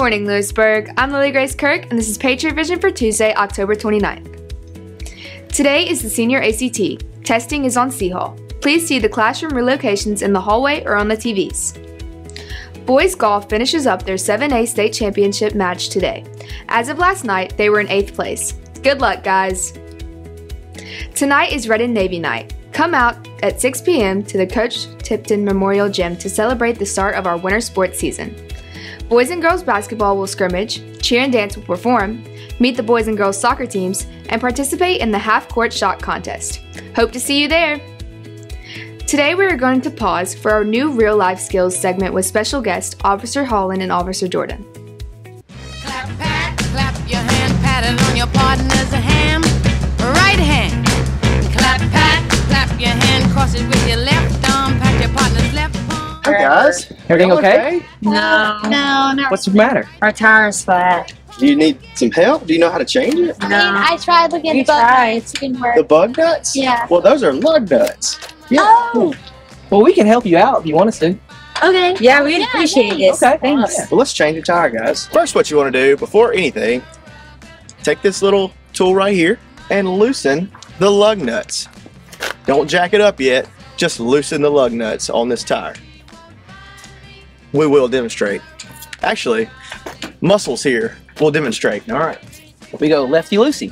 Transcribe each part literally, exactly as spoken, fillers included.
morning, Lewisburg. I'm Lily Grace Kirk, and this is Patriot Vision for Tuesday, October twenty-ninth. Today is the senior A C T. Testing is on C Hall. Please see the classroom relocations in the hallway or on the T Vs. Boys golf finishes up their seven A state championship match today. As of last night, they were in eighth place. Good luck, guys. Tonight is Red and Navy night. Come out at six p m to the Coach Tipton Memorial Gym to celebrate the start of our winter sports season. Boys and girls basketball will scrimmage, cheer and dance will perform, meet the boys and girls soccer teams, and participate in the half-court shot contest. Hope to see you there! Today we are going to pause for our new Real Life Skills segment with special guests Officer Holland and Officer Jordan. Clap, pat, clap your hand, pat it on your partner's ham, right hand. Clap, pat, clap your hand, cross it with your left arm, pat your partner's left palm. Hey guys, everything okay? okay? No. No, no. What's the matter? Our tire's flat. Do you need some help? Do you know how to change it? No. I mean, I tried looking at You the bug tried. nuts. It didn't work. The bug nuts? Yeah. Well, those are lug nuts. Yeah. Oh, Well, we can help you out if you want us to. okay. Yeah, we'd Yeah, appreciate thanks. it. Okay. Thanks. Well, let's change the tire, guys. First, what you want to do before anything, take this little tool right here and loosen the lug nuts. Don't jack it up yet. Just loosen the lug nuts on this tire. We will demonstrate. Actually, muscles here will demonstrate. All right. We go lefty loosey.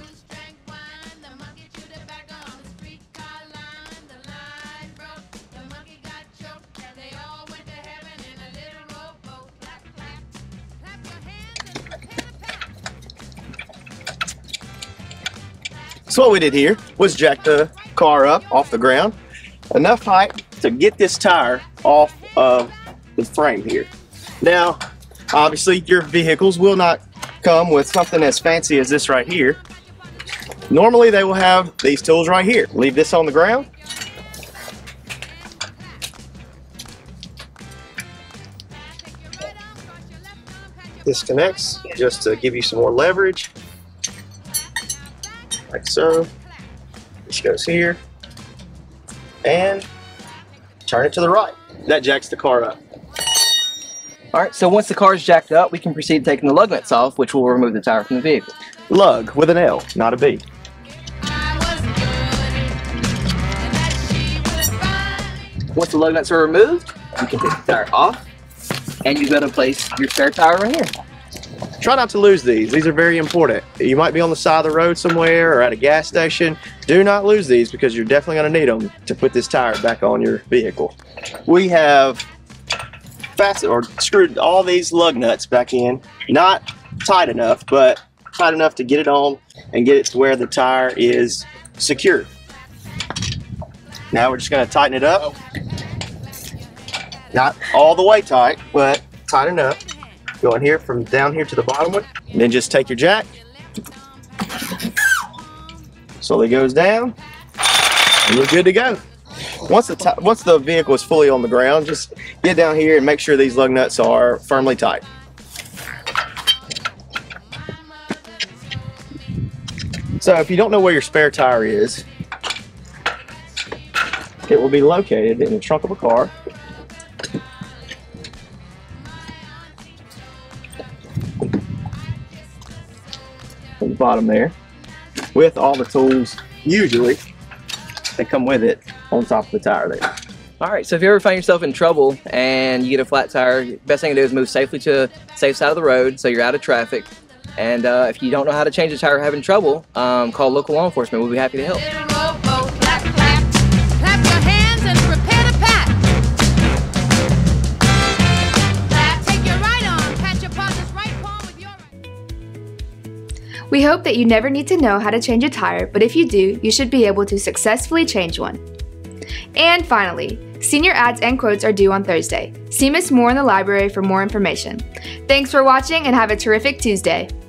So what we did here was jack the car up off the ground, enough height to get this tire off of the frame here. Now, obviously your vehicles will not come with something as fancy as this right here. Normally they will have these tools right here. Leave this on the ground. Disconnects just to give you some more leverage. Like so. This goes here. And turn it to the right. That jacks the car up. All right. So once the car is jacked up, we can proceed to taking the lug nuts off, which will remove the tire from the vehicle. Lug with an L, not a B. Once the lug nuts are removed, you can take the tire off, and you go to place your spare tire right here. Try not to lose these. These are very important. You might be on the side of the road somewhere or at a gas station. Do not lose these because you're definitely going to need them to put this tire back on your vehicle. We have fastened or screwed all these lug nuts back in. Not tight enough, but tight enough to get it on and get it to where the tire is secure. Now we're just going to tighten it up. Not all the way tight, but tight enough. Going here from down here to the bottom one, and then just take your jack, slowly goes down, and you're good to go. Once the once the vehicle is fully on the ground, just get down here and make sure these lug nuts are firmly tight. So if you don't know where your spare tire is, it will be located in the trunk of a car. At the bottom there, with all the tools usually that come with it on top of the tire there. All right. So if you ever find yourself in trouble and you get a flat tire, best thing to do is move safely to the safe side of the road so you're out of traffic. And uh, if you don't know how to change a tire or having trouble, um, call local law enforcement. We'll be happy to help. We hope that you never need to know how to change a tire, but if you do, you should be able to successfully change one. And finally, senior ads and quotes are due on Thursday. See Miss Moore in the library for more information. Thanks for watching and have a terrific Tuesday.